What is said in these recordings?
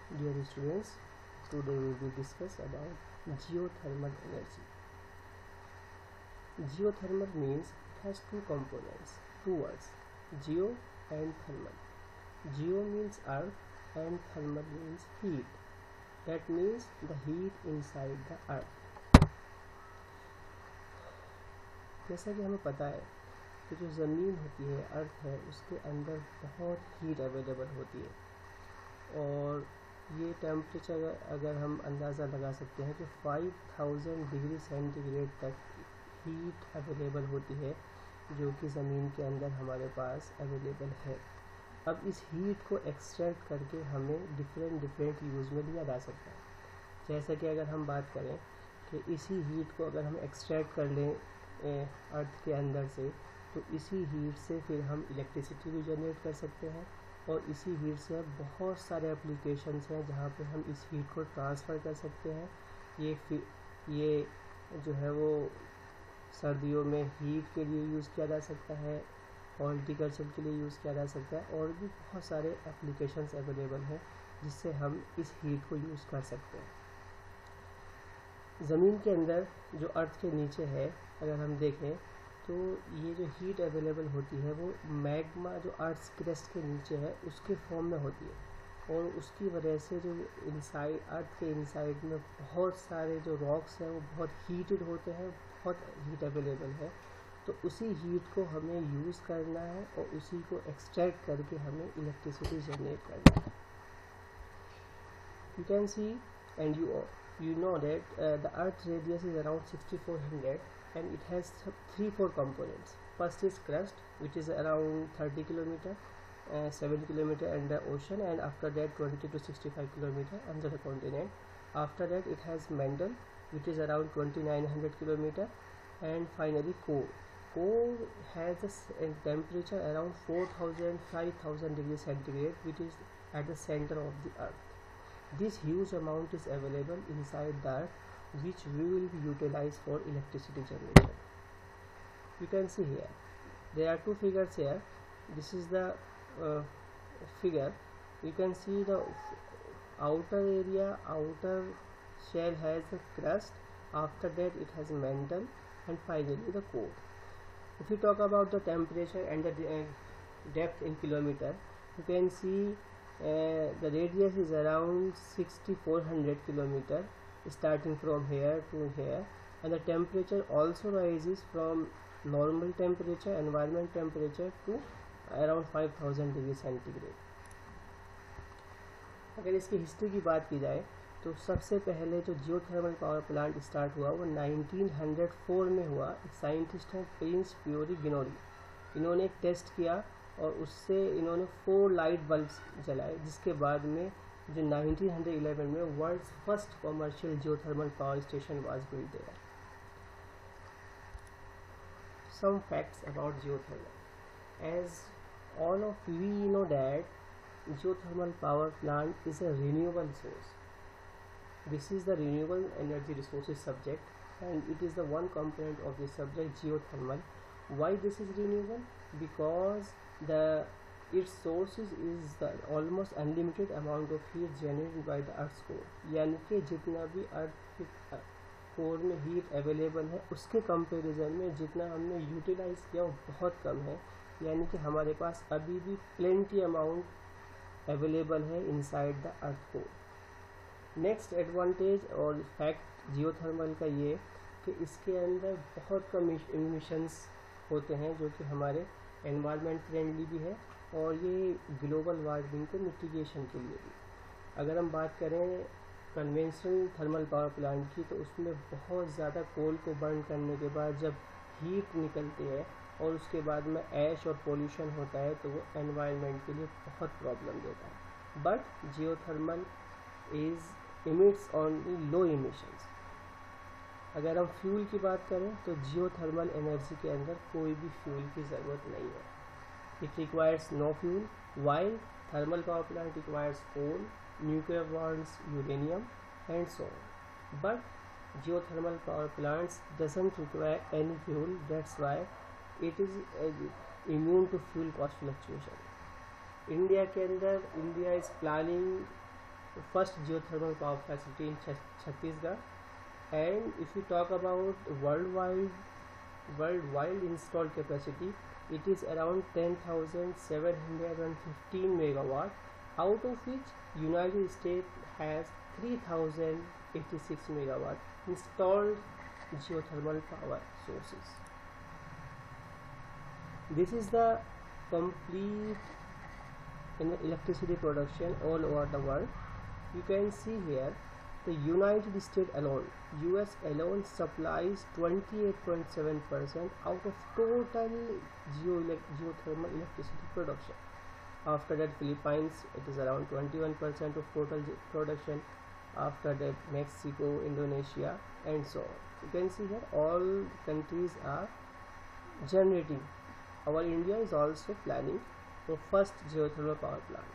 Dear students, today we will discuss about geothermal energy. Geothermal means it has two components, two words, geo and thermal. Geo means earth and thermal means heat. That means the heat inside the earth. जैसा कि हमें पता है कि जो ज़मीन होती है, अर्थ है, उसके अंदर बहुत हीट अवेलेबल होती है और ये टेम्परेचर अगर हम अंदाज़ा लगा सकते हैं कि 5000 डिग्री सेंटीग्रेड तक हीट अवेलेबल होती है जो कि ज़मीन के अंदर हमारे पास अवेलेबल है। अब इस हीट को एक्सट्रैक्ट करके हमें डिफरेंट यूज़ में लिया जा सकता है। जैसा कि अगर हम बात करें कि इसी हीट को अगर हम एक्सट्रैक्ट कर लें अर्थ के अंदर से, तो इसी हीट से फिर हम इलेक्ट्रिसिटी भी जनरेट कर सकते हैं और इसी हीट से बहुत सारे एप्लीकेशंस हैं जहाँ पे हम इस हीट को ट्रांसफ़र कर सकते हैं। ये जो है वो सर्दियों में हीट के लिए यूज़ किया जा सकता है, हॉर्टिकल्चर के लिए यूज़ किया जा सकता है और भी बहुत सारे एप्लीकेशंस अवेलेबल हैं जिससे हम इस हीट को यूज़ कर सकते हैं। ज़मीन के अंदर जो अर्थ के नीचे है अगर हम देखें तो ये जो हीट अवेलेबल होती है वो मैग्मा जो अर्थ क्रस्ट के नीचे है उसके फॉर्म में होती है और उसकी वजह से जो इनसाइड अर्थ के इनसाइड में बहुत सारे जो रॉक्स हैं वो बहुत हीटेड होते हैं, बहुत हीट अवेलेबल है। तो उसी हीट को हमें यूज़ करना है और उसी को एक्सट्रैक्ट करके हमें इलेक्ट्रिसिटी जनरेट करना है। You can see and you know that the earth radius is around 6400 and it has 3-4 components. First is crust, which is around 30 kilometer, 7 kilometer under ocean, and after that 20 to 65 kilometer under the continent. After that it has mantle, which is around 2900 kilometer, and finally core. Core has a temperature around 4000-5000 degrees centigrade, which is at the center of the earth. This huge amount is available inside the earth, which we will utilize for electricity generation. You can see here there are two figures here. This is the figure. You can see the outer area, outer shell has the crust, after that it has mantle, and finally the core. If you talk about the temperature and the depth in kilometer, you can see the radius is around 6400 kilometer starting from here to here, and the temperature also rises from normal temperature, environment temperature, to around 5000 degree centigrade. अगर इसकी history की बात की जाए तो सबसे पहले जो जियोथर्मल पावर प्लांट स्टार्ट हुआ वो 1904 में हुआ। एक साइंटिस्ट हैं प्रिंस प्योरी गिनोरी, इन्होंने एक टेस्ट किया और उससे इन्होंने 4 लाइट बल्ब्स जलाए, जिसके बाद में जो 1911 में world's first commercial geothermal power station was built there. Some facts about geothermal. As all of we know that geothermal power plant is a renewable source. This is the renewable energy resources subject, and it is the one component of the subject geothermal. Why this is renewable? Because its sources is the almost unlimited amount of heat generated by the earth's core. यानी कि जितना भी अर्थ के core में heat available है उसके comparison में जितना हमने यूटिलाइज किया वो बहुत कम है। यानी कि हमारे पास अभी भी प्लेंटी अमाउंट अवेलेबल है inside the earth core. Next advantage और फैक्ट जियोथर्मल का ये कि इसके अंदर बहुत कम इमिशंस होते हैं जो कि हमारे एनवायरनमेंट फ्रेंडली भी है और ये ग्लोबल वार्मिंग को मिटिगेशन के लिए भी। अगर हम बात करें कन्वेंशनल थर्मल पावर प्लांट की तो उसमें बहुत ज़्यादा कोल को बर्न करने के बाद जब हीट निकलती है और उसके बाद में ऐश और पोल्यूशन होता है तो वो एनवायरनमेंट के लिए बहुत प्रॉब्लम देता है। But geothermal is emits only low emissions. अगर हम फ्यूल की बात करें तो जियोथर्मल एनर्जी के अंदर कोई भी फ्यूल की ज़रूरत नहीं है। It requires no fuel, while thermal power plant requires coal, nuclear bonds, uranium and so on. But geothermal power plants doesn't require any fuel, that's why it is immune to fuel cost fluctuation. India के अंदर India is planning first geothermal power facility in Chhattisgarh. And if we talk about worldwide installed capacity, it is around 10,715 megawatt, out of which United States has 3,086 megawatt installed geothermal power sources. This is the complete electricity production all over the world. You can see here the United States alone, US alone supplies 28.7% out of total geothermal electricity production. After that, Philippines, it is around 21% of total production. After that, Mexico, Indonesia, and so on. You can see here all countries are generating. Our India is also planning for first geothermal power plant.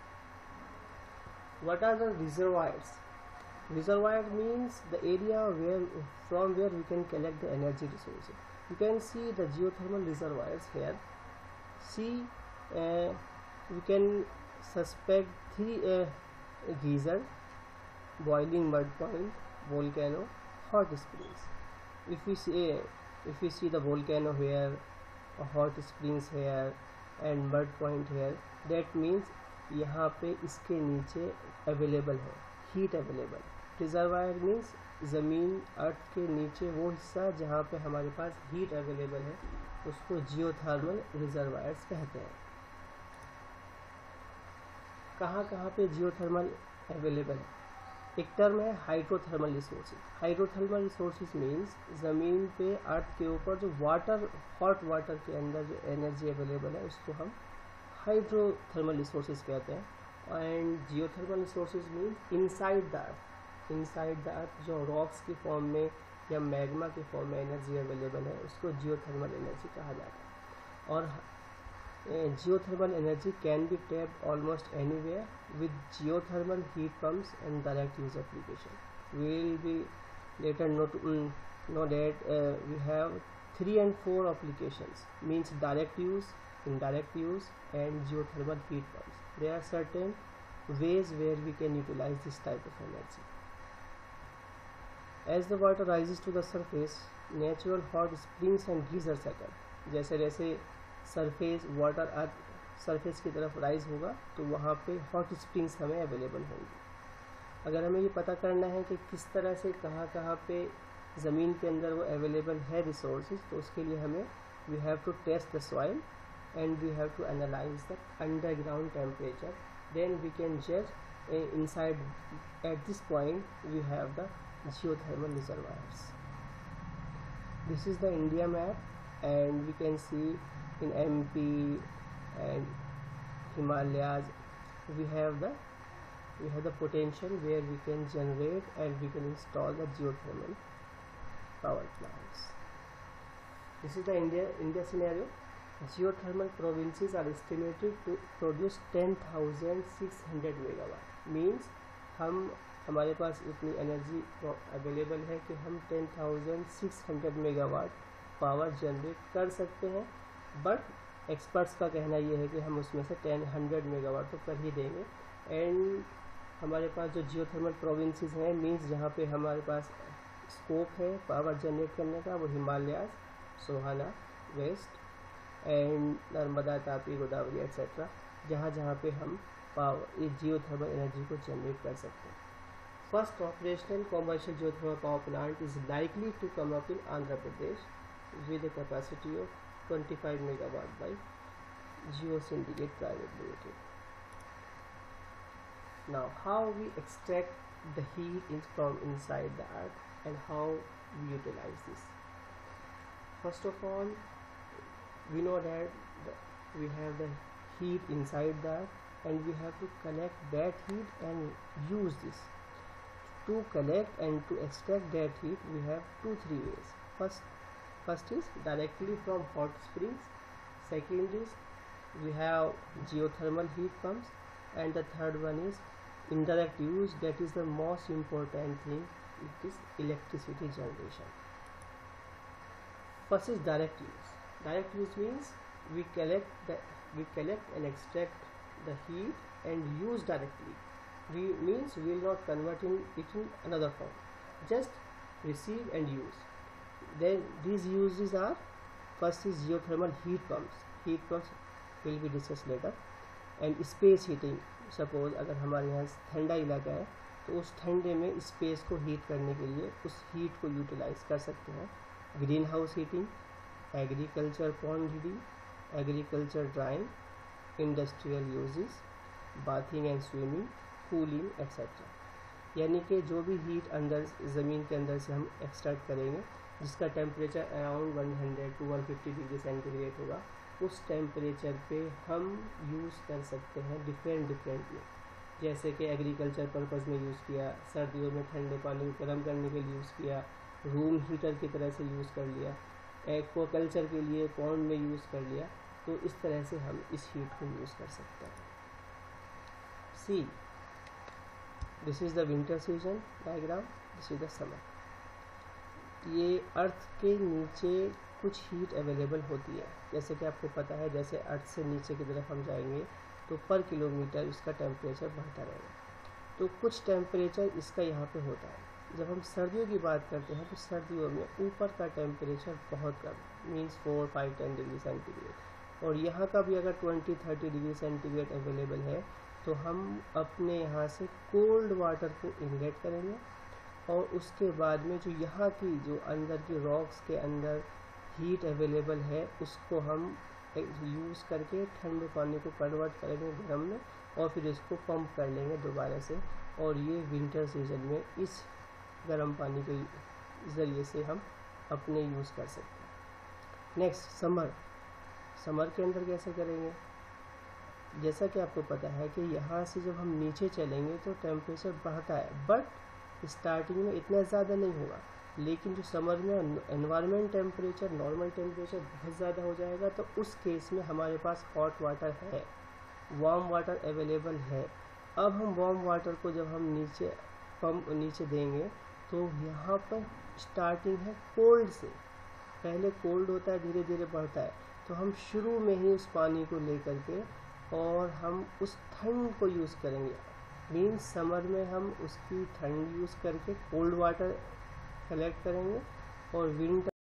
What are the reservoirs? Reservoir means the area from where we can collect the energy resources. You can see the geothermal reservoirs here. See, we can suspect three geyser, boiling mud point, volcano, hot springs. If we see the volcano here, a hot springs here, and mud point here, that means यहाँ पे इसके नीचे available है, heat available. Reservoir means ज़मीन अर्थ के नीचे वो हिस्सा जहाँ पे हमारे पास हीट अवेलेबल है, उसको जियोथर्मल रिजर्वायर्स कहते हैं. कहाँ कहाँ पे जियोथर्मल अवेलेबल है? एक टर्म है hydrothermal resources. Hydrothermal resources means ज़मीन पे अर्थ के ऊपर जो हॉट वाटर के अंदर जो एनर्जी अवेलेबल है, उसको हम हाइड्रोथर्मल रिसोर्सेज कहते हैं. And geothermal resources means inside the earth जो रॉक्स की फॉर्म में या मैग्मा के फॉर्म में एनर्जी अवेलेबल है, उसको जियोथर्मल एनर्जी कहा जाता है. और geothermal energy can be tapped almost anywhere with geothermal heat pumps and direct use application. We will be later know that we have 3 and 4 applications, means direct use, indirect use, and geothermal heat pumps. There are certain ways where we can utilize this type of energy. As the water rises to the surface, natural hot springs and geysers set up. जैसे जैसे surface water earth surface की तरफ rise होगा तो वहाँ पे hot springs हमें available होंगी. अगर हमें ये पता करना है कि किस तरह से कहाँ कहाँ पे ज़मीन के अंदर वो अवेलेबल है रिसोर्सेज, तो उसके लिए हमें we have to test the soil and we have to analyse the underground temperature. Then we can जज inside at this point we have the geothermal reservoirs. This is the India map and we can see in MP and Himalayas we have the potential where we can generate and we can install the geothermal power plants. This is the India scenario. Geothermal provinces are estimated to produce 10,600 megawatt. Means हमारे पास इतनी energy available है कि हम 10,600 megawatt power generate कर सकते हैं. But experts का कहना ये है कि हम उसमें से 100 मेगावाट तो कर ही देंगे. एंड हमारे पास जो जियोथर्मल प्रोविंसेस हैं, मींस जहाँ पे हमारे पास स्कोप है पावर जनरेट करने का, वो Himalayas, Sohana, west and Narmada, Tapi, Godavari etcetera, जहाँ जहाँ पे हम पावर ये जियोथर्मल एनर्जी को जनरेट कर सकते हैं. First operational commercial geothermal power plant is likely to come up in Andhra Pradesh with a capacity of 25 megawatt by Geo Syndicate Private Limited. Now, how we extract the heat from inside the earth and how we utilize this. First of all, we know that we have the heat inside the earth and we have to collect that heat and use this. To collect and to extract that heat, we have 2-3 ways. First is directly from hot springs. Second is we have geothermal heat pumps, and the third one is indirect use. That is the most important thing. It is electricity generation. First is direct use. Direct use means we collect and extract the heat and use directly. means we will not convert it in another form, just receive and use. Then these uses are, first is geothermal heat pumps. Heat pumps will be discussed later. And space heating, suppose अगर हमारे यहाँ ठंडा इलाका है तो उस ठंडे में स्पेस को हीट करने के लिए उस हीट को यूटिलाइज कर सकते हैं. Greenhouse heating, agriculture pond heating, agriculture drying, industrial uses, bathing and swimming, cooling etcetera. यानी कि जो भी हीट अंदर ज़मीन के अंदर से हम एक्सट्रैक्ट करेंगे जिसका temperature around 100 to 150 degree centigrade होगा, उस टेम्परेचर पे हम यूज़ कर सकते हैं डिफरेंटली. जैसे कि एग्रीकल्चर पर्पज़ में यूज़ किया, सर्दियों में ठंडे पानी को गर्म करने के लिए यूज़ किया, रूम हीटर की तरह से यूज़ कर लिया, एक्वाकल्चर के लिए पॉन्ड में यूज़ कर लिया. तो इस तरह से हम इस हीट को यूज़ कर सकते हैं. See, this is the winter season diagram, this is the summer. ये अर्थ के नीचे कुछ हीट अवेलेबल होती है. जैसे कि आपको पता है, जैसे अर्थ से नीचे की तरफ हम जाएंगे तो पर किलोमीटर इसका टेम्परेचर बढ़ता रहेगा. तो कुछ टेम्परेचर इसका यहाँ पे होता है. जब हम सर्दियों की बात करते हैं तो सर्दियों में ऊपर का टेम्परेचर बहुत कम, मीन्स 4, 5, 10 डिग्री सेंटीग्रेड, और यहाँ का भी अगर 20-30 डिग्री सेंटीग्रेड अवेलेबल है तो हम अपने यहाँ से कोल्ड वाटर को इनलेट करेंगे और उसके बाद में जो यहाँ की जो अंदर की रॉक्स के अंदर हीट अवेलेबल है उसको हम यूज़ करके ठंडे पानी को कन्वर्ट करेंगे गर्म में और फिर इसको पंप कर लेंगे दोबारा से. और ये विंटर सीजन में इस गर्म पानी के ज़रिए से हम अपने यूज़ कर सकते हैं. Next summer. समर के अंदर कैसे करेंगे? जैसा कि आपको पता है कि यहाँ से जब हम नीचे चलेंगे तो टेम्परेचर बढ़ता है, बट स्टार्टिंग में इतना ज़्यादा नहीं होगा. लेकिन जो समर में एनवायरनमेंट टेम्परेचर, नॉर्मल टेम्परेचर बहुत ज़्यादा हो जाएगा, तो उस केस में हमारे पास हॉट वाटर है, वार्म वाटर अवेलेबल है. अब हम वार्म वाटर को जब हम नीचे देंगे तो यहाँ पर स्टार्टिंग है कोल्ड से. पहले कोल्ड होता है, धीरे धीरे बढ़ता है. तो हम शुरू में ही उस पानी को लेकर के और हम उस ठंड को यूज़ करेंगे. मीन्स समर में हम उसकी ठंड यूज़ करके कोल्ड वाटर कलेक्ट करेंगे और विंटर